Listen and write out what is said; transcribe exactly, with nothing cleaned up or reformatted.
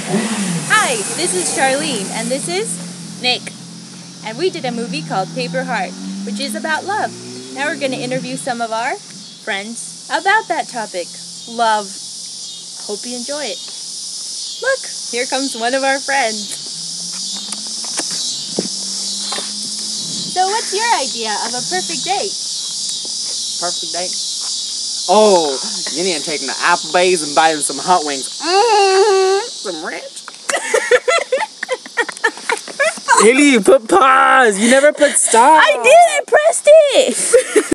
Hi, this is Charlene, and this is Nick. And we did a movie called Paper Heart, which is about love. Now we're going to interview some of our friends about that topic, love. Hope you enjoy it. Look, here comes one of our friends. So what's your idea of a perfect date? Perfect date? Oh, you need to take them to Applebee's and buy them some hot wings. Mmm, some ranch. Haley, you put pause. You never put stop. I did. I pressed it.